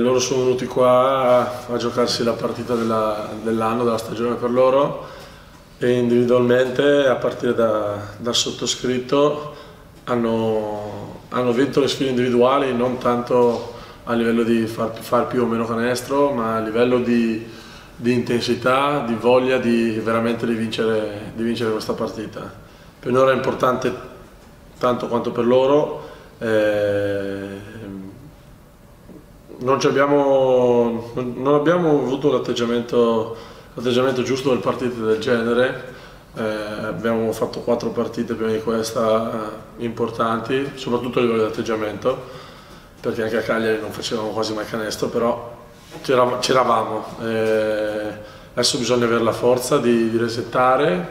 loro sono venuti qua a giocarsi la partita dell'anno, della stagione per loro, e individualmente, a partire dal sottoscritto, hanno vinto le sfide individuali, non tanto a livello di far più o meno canestro, ma a livello di intensità, di voglia veramente di vincere questa partita. Per noi era importante tanto quanto per loro. Non abbiamo avuto l'atteggiamento giusto per partite del genere. Abbiamo fatto 4 partite prima di questa importanti, soprattutto a livello di atteggiamento, perché anche a Cagliari non facevamo quasi mai canestro, però c'eravamo. Adesso bisogna avere la forza di resettare,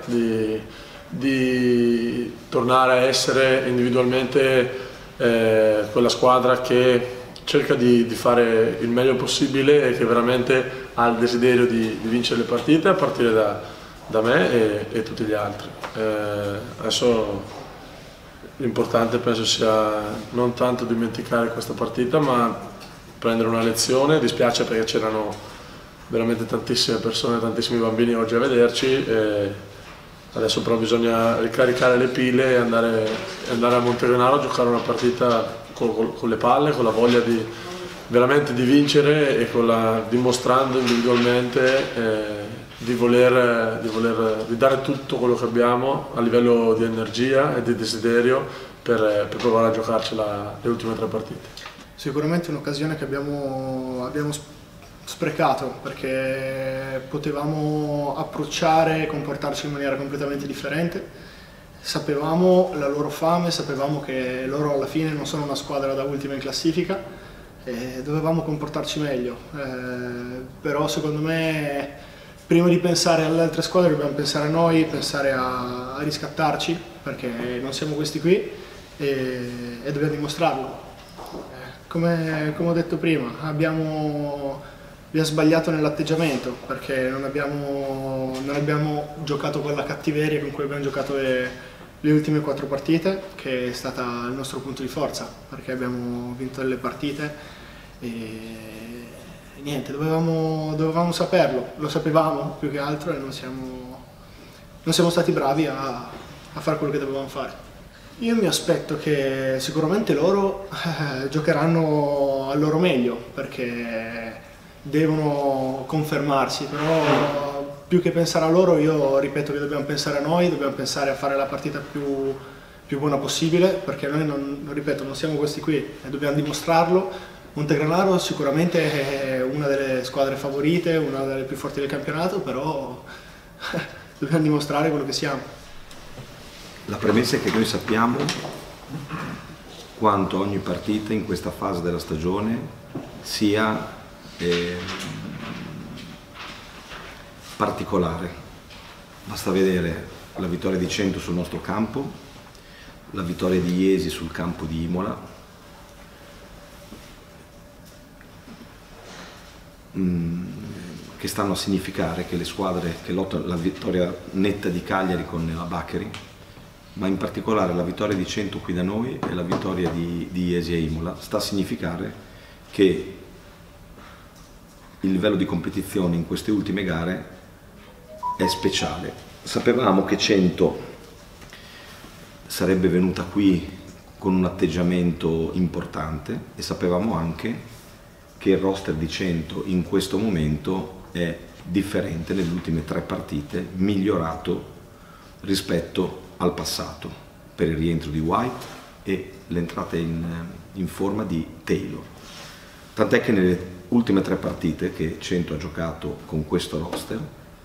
di tornare a essere individualmente quella squadra che cerca di fare il meglio possibile e che veramente ha il desiderio di vincere le partite, a partire da me e tutti gli altri. Adesso l'importante penso sia non tanto dimenticare questa partita, ma prendere una lezione. Dispiace perché c'erano veramente tantissime persone, tantissimi bambini oggi a vederci. Adesso però bisogna ricaricare le pile e andare a Montegranaro a giocare una partita con le palle, con la voglia veramente di vincere e dimostrando individualmente di dare tutto quello che abbiamo a livello di energia e di desiderio per provare a giocarcela le ultime 3 partite. Sicuramente un'occasione che abbiamo sprecato, perché potevamo approcciare e comportarci in maniera completamente differente. Sapevamo la loro fame, sapevamo che loro alla fine non sono una squadra da ultima in classifica e dovevamo comportarci meglio. Però secondo me, prima di pensare alle altre squadre dobbiamo pensare a noi, pensare a riscattarci, perché non siamo questi qui e dobbiamo dimostrarlo. Come ho detto prima, abbiamo sbagliato nell'atteggiamento, perché non abbiamo giocato con la cattiveria con cui abbiamo giocato le ultime 4 partite, che è stata il nostro punto di forza, perché abbiamo vinto delle partite e niente, dovevamo saperlo, lo sapevamo più che altro e non siamo stati bravi a fare quello che dovevamo fare. Io mi aspetto che sicuramente loro giocheranno al loro meglio, perché devono confermarsi, però più che pensare a loro io ripeto che dobbiamo pensare a noi, dobbiamo pensare a fare la partita più buona possibile, perché noi non siamo questi qui e dobbiamo dimostrarlo. Montegranaro sicuramente è una delle squadre favorite, una delle più forti del campionato, però dobbiamo dimostrare quello che siamo. La premessa è che noi sappiamo quanto ogni partita in questa fase della stagione sia particolare. Basta vedere la vittoria di Cento sul nostro campo, la vittoria di Iesi sul campo di Imola, che stanno a significare che le squadre che lottano, la vittoria netta di Cagliari con la Baccheri, ma in particolare la vittoria di Cento qui da noi e la vittoria di Iesi a Imola, sta a significare che il livello di competizione in queste ultime gare è speciale. Sapevamo che Cento sarebbe venuta qui con un atteggiamento importante e sapevamo anche che il roster di Cento in questo momento è differente nelle ultime 3 partite, migliorato rispetto al passato per il rientro di White e l'entrata in forma di Taylor. Tant'è che nelle ultime 3 partite che Cento ha giocato con questo roster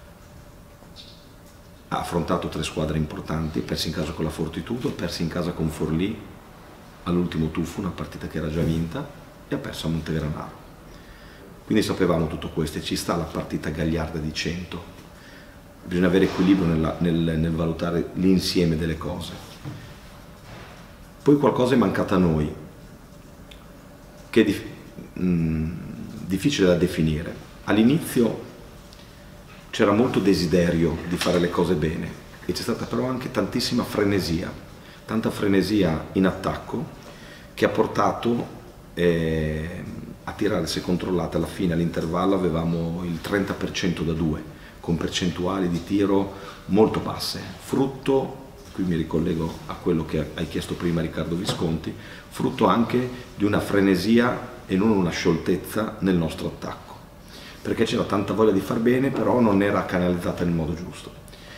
ha affrontato 3 squadre importanti, persi in casa con la Fortitudo, persi in casa con Forlì all'ultimo tuffo, una partita che era già vinta, e ha perso a Montegranaro. Quindi sapevamo tutto questo e ci sta la partita gagliarda di Cento. Bisogna avere equilibrio nel valutare l'insieme delle cose. Poi qualcosa è mancato a noi, che è difficile da definire. All'inizio c'era molto desiderio di fare le cose bene e c'è stata però anche tantissima frenesia, tanta frenesia in attacco che ha portato a tirare, se controllate alla fine all'intervallo avevamo il 30% da 2, con percentuali di tiro molto basse, frutto, qui mi ricollego a quello che hai chiesto prima Riccardo Visconti, frutto anche di una frenesia e non una scioltezza nel nostro attacco, perché c'era tanta voglia di far bene, però non era canalizzata nel modo giusto.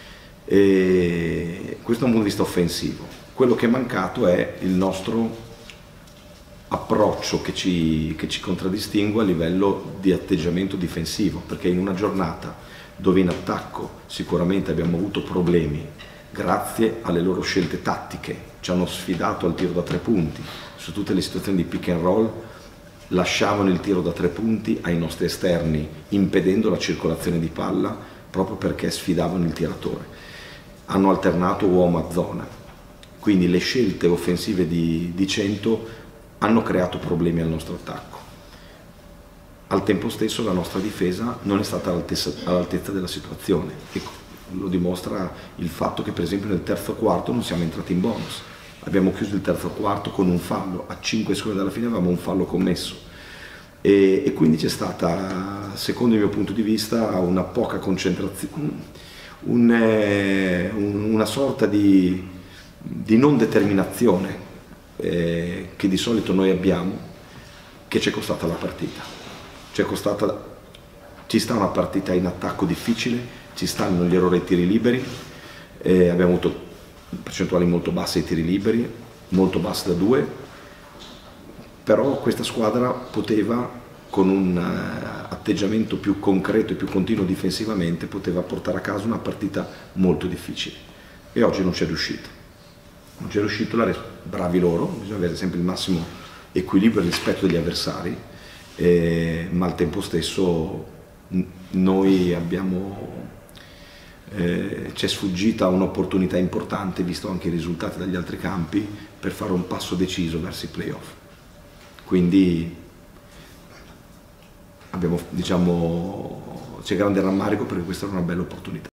E questo da un punto di vista offensivo. Quello che è mancato è il nostro approccio che ci contraddistingue a livello di atteggiamento difensivo, perché in una giornata dove in attacco sicuramente abbiamo avuto problemi grazie alle loro scelte tattiche, ci hanno sfidato al tiro da 3 punti, su tutte le situazioni di pick and roll lasciavano il tiro da 3 punti ai nostri esterni, impedendo la circolazione di palla proprio perché sfidavano il tiratore. Hanno alternato uomo a zona, quindi le scelte offensive di 100 hanno creato problemi al nostro attacco. Al tempo stesso la nostra difesa non è stata all'altezza della situazione e lo dimostra il fatto che per esempio nel terzo quarto non siamo entrati in bonus. Abbiamo chiuso il terzo quarto con un fallo, a 5 secondi dalla fine avevamo un fallo commesso e quindi c'è stata, secondo il mio punto di vista, una poca concentrazione, una sorta di non determinazione che di solito noi abbiamo, che ci è costata la partita. Ci sta una partita in attacco difficile, ci stanno gli errori ai tiri liberi, abbiamo avuto percentuali molto basse ai tiri liberi, molto basse da 2, però questa squadra poteva, con un atteggiamento più concreto e più continuo difensivamente, poteva portare a casa una partita molto difficile e oggi non c'è riuscito. Non c'è riuscito, bravi loro, bisogna avere sempre il massimo equilibrio e rispetto degli avversari, ma al tempo stesso noi ci è sfuggita un'opportunità importante, visto anche i risultati dagli altri campi, per fare un passo deciso verso i playoff. Quindi c'è grande rammarico perché questa era una bella opportunità.